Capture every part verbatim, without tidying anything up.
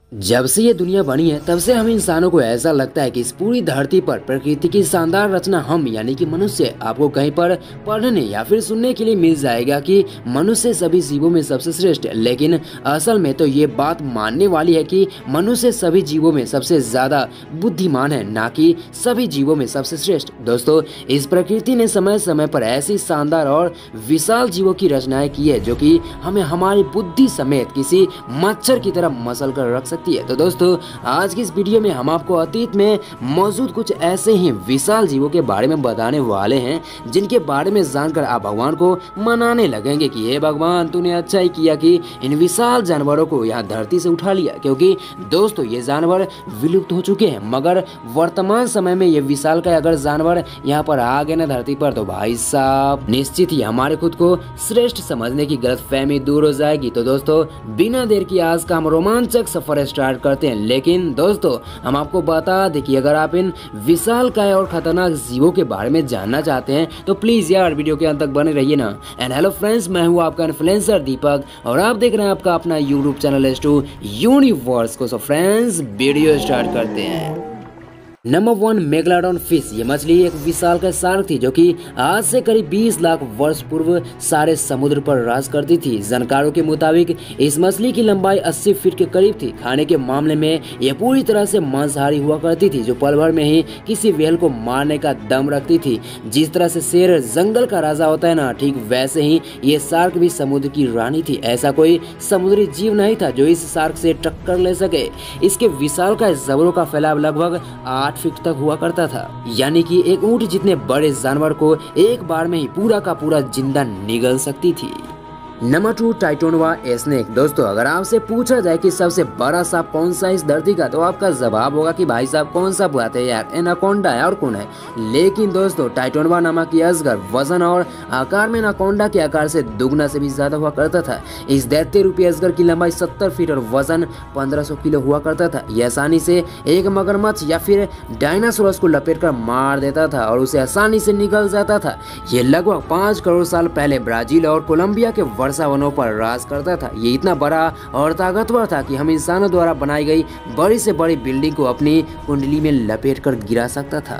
जब से ये दुनिया बनी है तब से हम इंसानों को ऐसा लगता है कि इस पूरी धरती पर प्रकृति की शानदार रचना हम यानी कि मनुष्य आपको कहीं पर पढ़ने या फिर सुनने के लिए मिल जाएगा कि मनुष्य सभी जीवों में सबसे श्रेष्ठ है। लेकिन असल में तो ये बात मानने वाली है कि मनुष्य सभी जीवों में सबसे ज्यादा बुद्धिमान है, ना कि सभी जीवों में सबसे श्रेष्ठ। दोस्तों, इस प्रकृति ने समय समय पर ऐसी शानदार और विशाल जीवों की रचनाएं की है जो कि हमें हमारी बुद्धि समेत किसी मच्छर की तरह मसल कर रख सकती है। तो दोस्तों, आज की इस वीडियो में हम आपको अतीत में मौजूद कुछ ऐसे ही विशाल जीवों के बारे में बताने वाले हैं जिनके बारे में जानकर आप भगवान को मनाने लगेंगे कि हे भगवान, तूने अच्छा ही किया कि इन विशाल जानवरों को यहाँ धरती से उठा लिया, क्योंकि दोस्तों ये जानवर विलुप्त हो चुके हैं। मगर वर्तमान समय में ये विशाल का अगर जानवर यहाँ पर आ गए ना धरती पर, तो भाई साहब निश्चित ही हमारे खुद को श्रेष्ठ समझने की गलतफहमी दूर हो जाएगी। तो दोस्तों, बिना देर की आज का हम रोमांचक सफर स्टार्ट करते हैं। लेकिन दोस्तों, हम आपको बता दें कि अगर आप इन विशालकाय और खतरनाक जीवों के बारे में जानना चाहते हैं तो प्लीज यार वीडियो के अंत तक बने रहिए ना। एंड हेलो फ्रेंड्स, मैं हूं आपका इन्फ्लुएंसर दीपक और आप देख रहे हैं आपका अपना YouTube channel S two universe को। सो फ्रेंड्स, वीडियो स्टार्ट करते हैं। Number one, megalodon fish. ये मछली एक विशाल का शार्क थी जो कि आज से करीब बीस लाख वर्ष पूर्व सारे समुद्र पर राज करती थी। जानकारों के मुताबिक इस मछली की लंबाई अस्सी फीट के करीब थी। खाने के मामले में यह पूरी तरह से मांसाहारी हुआ करती थी, जो पल भर में ही किसी व्हेल को मारने का दम रखती थी। जिस तरह से शेर जंगल का राजा होता है ना, ठीक वैसे ही ये शार्क भी समुद्र की रानी थी। ऐसा कोई समुद्री जीव नहीं था जो इस शार्क से टक्कर ले सके। इसके विशाल का जबरों का फैलाव लगभग आठ फीट तक हुआ करता था, यानी कि एक ऊंट जितने बड़े जानवर को एक बार में ही पूरा का पूरा जिंदा निगल सकती थी। Number two, titanoboa snake. दोस्तों, अगर आपसे पूछा जाए कि सबसे बड़ा सांप कौन सा इस धरती का, तो आपका जवाब होगा कि भाई साहब कौन सा बुआते हैं यार, एनाकोंडा है और कौन है। लेकिन दोस्तों, टाइटोनवा नामक ये अजगर वजन और आकार में एनाकोंडा के आकार से दुगना से भी ज्यादा हुआ करता था। इस दैत्य रूपी अजगर की लंबाई सत्तर फीट और वजन पंद्रह सौ किलो हुआ करता था। यह आसानी से एक मगरमच्छ या फिर डायनासोरस को लपेट कर मार देता था और उसे आसानी से निकल जाता था। यह लगभग पाँच करोड़ साल पहले ब्राजील और कोलंबिया के वर्षा वनों पर राज करता था। ये इतना बड़ा और ताकतवर था कि हम इंसानों द्वारा बनाई गई बड़ी से बड़ी बिल्डिंग को अपनी कुंडली में लपेट कर गिरा सकता था।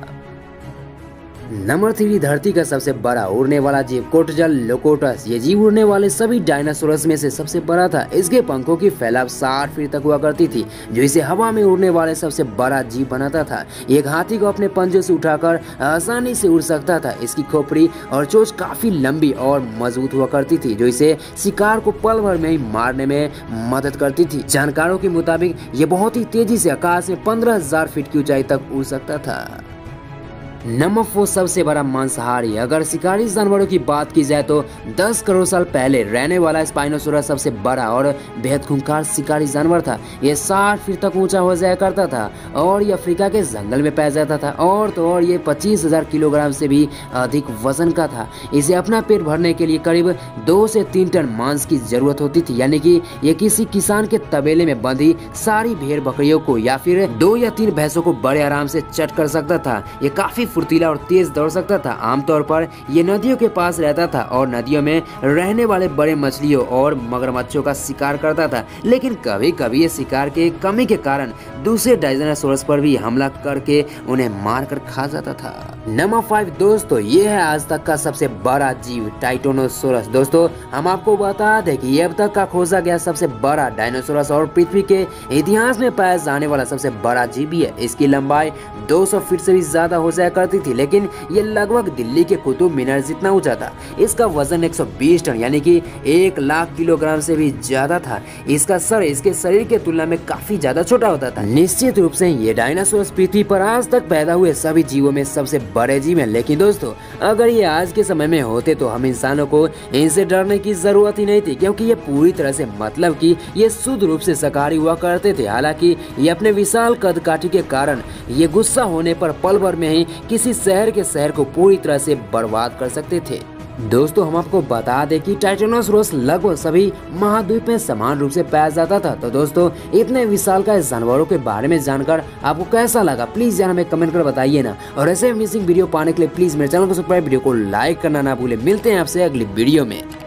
नंबर थ्री, धरती का सबसे बड़ा उड़ने वाला जीव कोटजल लोकोटस। ये जीव उड़ने वाले सभी डायनासोरस में से सबसे बड़ा था। इसके पंखों की फैलाव साठ फीट तक हुआ करती थी, जो इसे हवा में उड़ने वाले सबसे बड़ा जीव बनाता था। एक हाथी को अपने पंजों से उठाकर आसानी से उड़ सकता था। इसकी खोपड़ी और चोंच काफी लंबी और मजबूत हुआ करती थी, जो इसे शिकार को पल भर में ही मारने में मदद करती थी। जानकारों के मुताबिक ये बहुत ही तेजी से आकाश में पंद्रह हजार फीट की ऊंचाई तक उड़ सकता था। नंबर फोर, सबसे बड़ा मांसाहारी। अगर शिकारी जानवरों की बात की जाए तो दस करोड़ साल पहले रहने वाला स्पाइनोसोरस सबसे बड़ा और बेहद खूंखार शिकारी जानवर था। यह साठ फीट तक ऊंचा हो जाया करता था और ये अफ्रीका के जंगल में पाया जाता था। और तो और ये पच्चीस हजार किलोग्राम से भी अधिक वजन का था। इसे अपना पेट भरने के लिए करीब दो से तीन टन मांस की जरूरत होती थी, यानी कि ये किसी किसान के तबेले में बंधी सारी भेड़ बकरियों को या फिर दो या तीन भैंसों को बड़े आराम से चट कर सकता था। ये काफी फुर्तीला और तेज दौड़ सकता था। आमतौर पर ये नदियों के पास रहता था और नदियों में रहने वाले बड़े मछलियों और मगरमच्छों का शिकार करता था। लेकिन कभी कभी ये शिकार के कमी के कारण दूसरे डायनासोरस पर भी हमला करके उन्हें मारकर खा जाता था। नंबर फाइव, दोस्तों, ये है आज तक का सबसे बड़ा जीव टाइटोनोसोरस। दोस्तों, हम आपको बता दें कि ये अब तक का खोजा गया सबसे बड़ा डायनासोरस और पृथ्वी के इतिहास में पाया जाने वाला सबसे बड़ा जीव भी है। इसकी लंबाई दो सौ फीट से भी ज्यादा हो जाया करती थी, लेकिन ये लगभग दिल्ली के कुतुब मीनार जितना ऊंचा था। इसका वजन एक सौ बीस टन यानी कि एक लाख किलोग्राम से भी ज्यादा था। इसका सर इसके शरीर के तुलना में काफी ज्यादा छोटा होता था। निश्चित रूप से ये डायनासोरस पृथ्वी पर आज तक पैदा हुए सभी जीवों में सबसे बड़े जीव हैं। लेकिन दोस्तों, अगर ये आज के समय में होते तो हम इंसानों को इनसे डरने की जरूरत ही नहीं थी, क्योंकि ये पूरी तरह से मतलब कि ये शुद्ध रूप से शाकाहारी हुआ करते थे। हालांकि ये अपने विशाल कद काठी के कारण ये गुस्सा होने पर पल भर में ही किसी शहर के शहर को पूरी तरह से बर्बाद कर सकते थे। दोस्तों, हम आपको बता दें कि टाइटोनोसोरस लगभग सभी महाद्वीप में समान रूप से पाया जाता था। तो दोस्तों, इतने विशालकाय जानवरों के बारे में जानकर आपको कैसा लगा, प्लीज यार हमें कमेंट कर बताइए ना। और ऐसे मिसिंग वीडियो पाने के लिए प्लीज मेरे चैनल को सब्सक्राइब, वीडियो को लाइक करना ना भूले। मिलते हैं आपसे अगली वीडियो में।